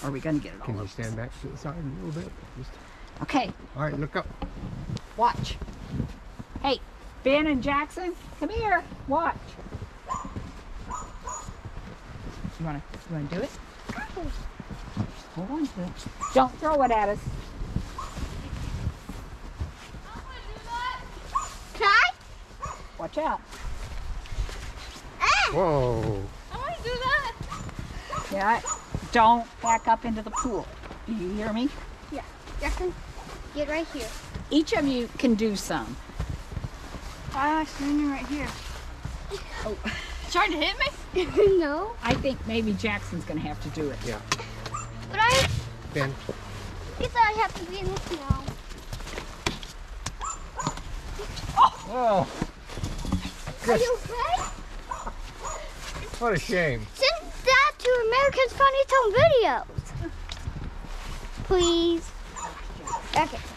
are we going to get it all Can you over? stand back to the side a little bit? Just... Okay. All right, look up. Watch. Hey, Ben and Jackson, come here. Watch. You wanna do it? Hold on to it. Don't throw it at us. Can I? Watch out. Whoa. I want to do that. Yeah. Don't back up into the pool. Do you hear me? Yeah. Jackson, get right here. Each of you can do some. I'm standing right here. Oh, Trying to hit me? No. I think maybe Jackson's gonna have to do it. Yeah. But I Ben. guess I have to be in this now. Oh. Are you okay? What a shame. Send that to America's Funniest Home Videos. Please. Okay.